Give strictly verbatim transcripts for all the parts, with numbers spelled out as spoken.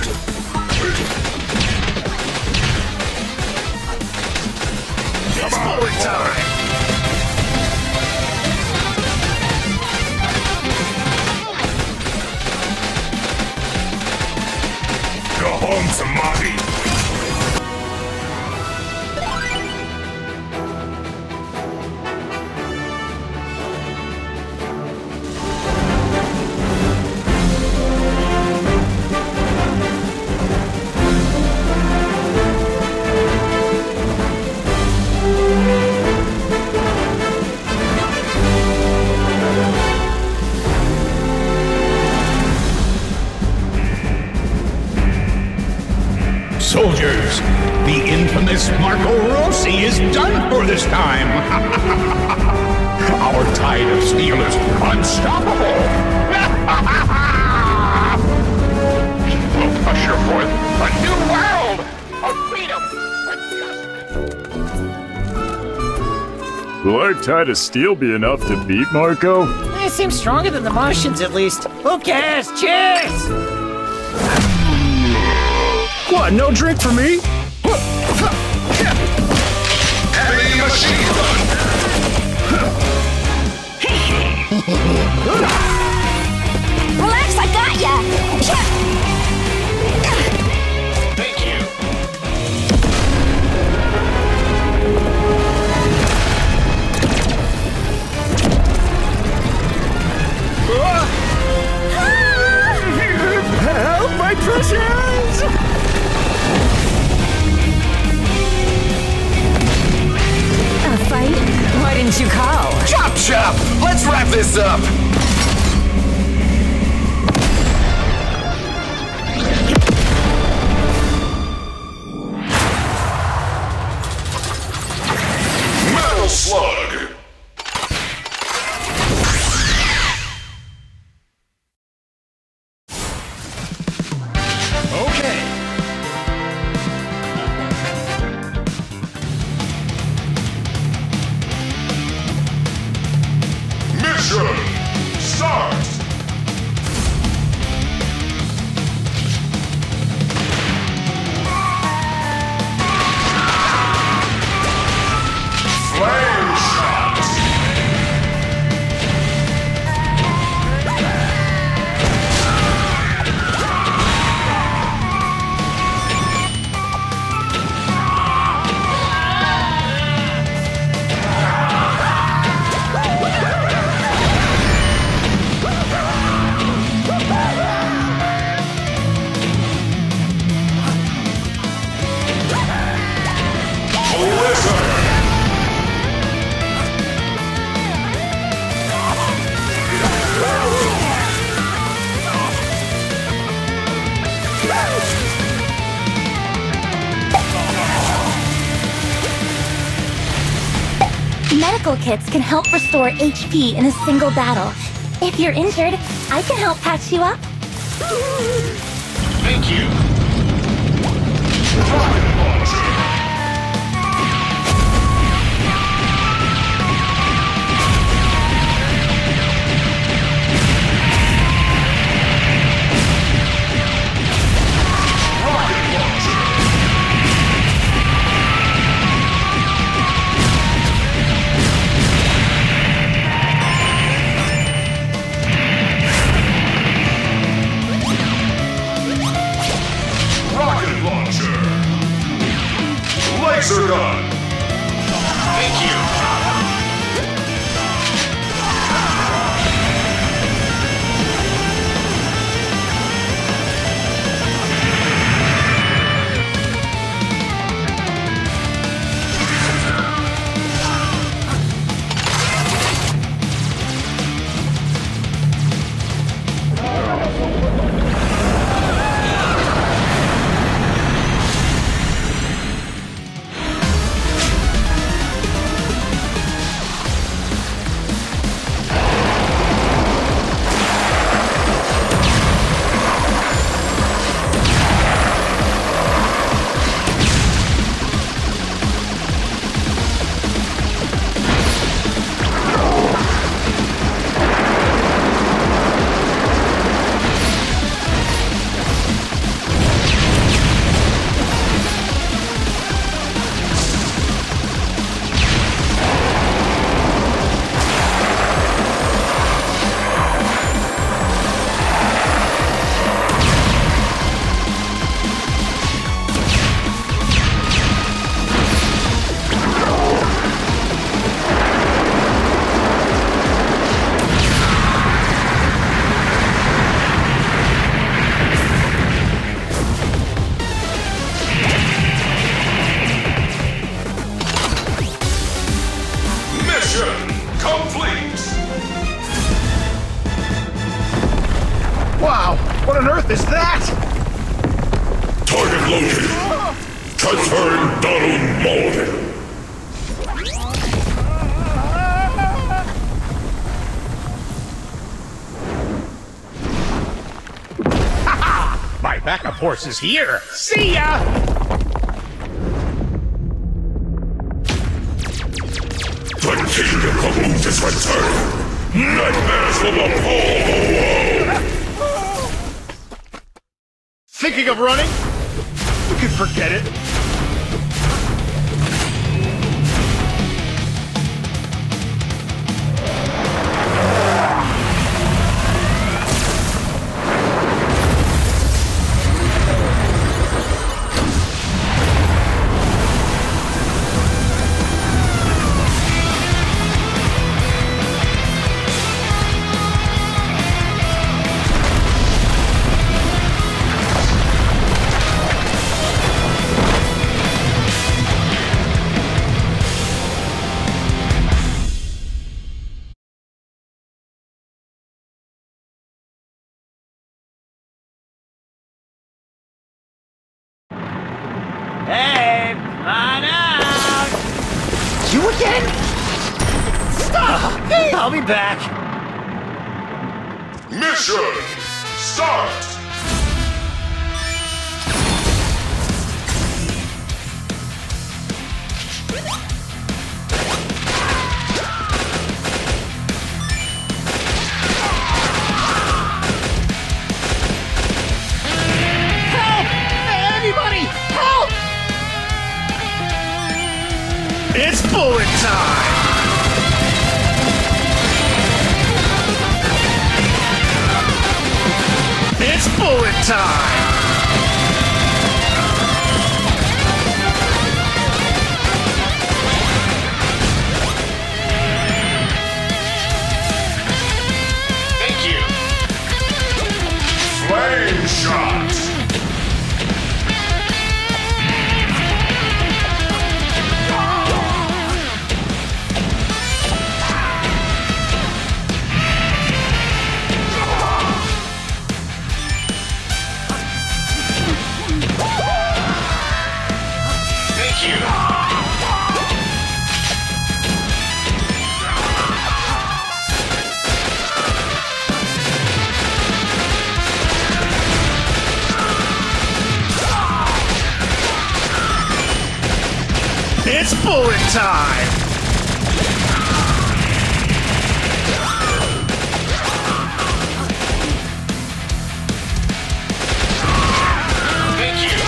It's bullet time! Go home, Samadhi! Soldiers, the infamous Marco Rossi is done for this time. Our tide of steel is unstoppable. We'll usher forth a new world of freedom and justice. Will our tide of steel be enough to beat Marco? It seems stronger than the Martians, at least. Who cares? Cheers! What, no drink for me? Heavy machine gun! Relax, I got ya! Thank you! Help, my precious! A fight? Why didn't you call? Chop chop! Let's wrap this up! Metal Slug! Okay. Mission start! Flame shot! Blizzard! Medical kits can help restore H P in a single battle. If you're injured, I can help patch you up. Thank you! Rocket launcher! Rocket launcher! Rocket launcher! Laser gun! Thank you! Explosion! Transferring Donald Malden! My backup horse is here. See ya! The King of Kaboom has returned! Nightmares will appall the world! Thinking of running? You can forget it. Hey, come on out! You again? Stop! Hey, I'll be back. Mission start! Help! Anybody! Help! It's bullet time! It's bullet time! Thank you! Flame shot! Thank you! It's bullet time! Thank you!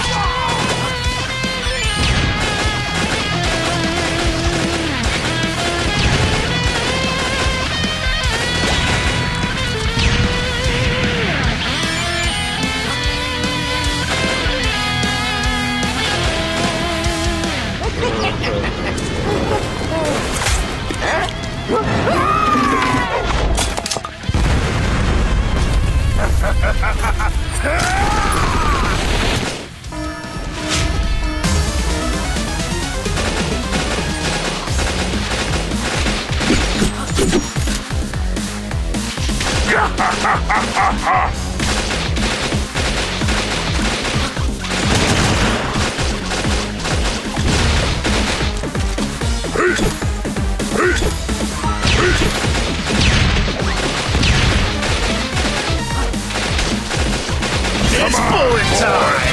It's bullet time!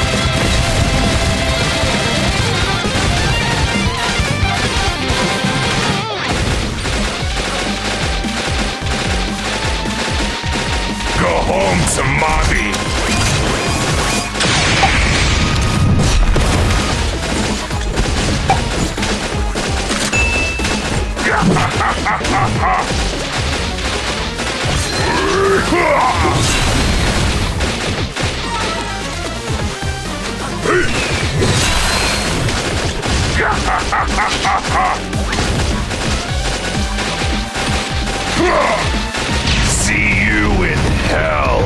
Go home to mommy! See you in hell!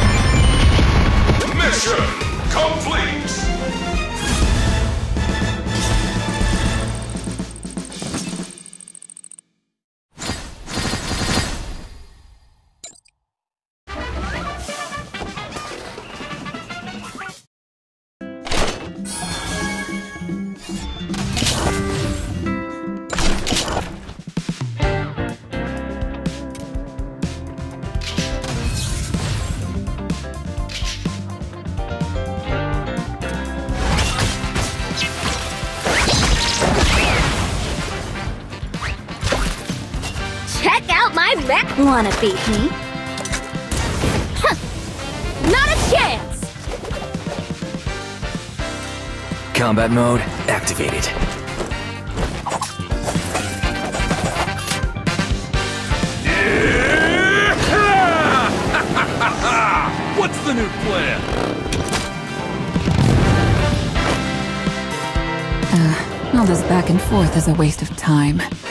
Mission complete! Wreck wanna beat me? Huh. Not a chance! Combat mode activated. What's the new plan? Uh, all this back and forth is a waste of time.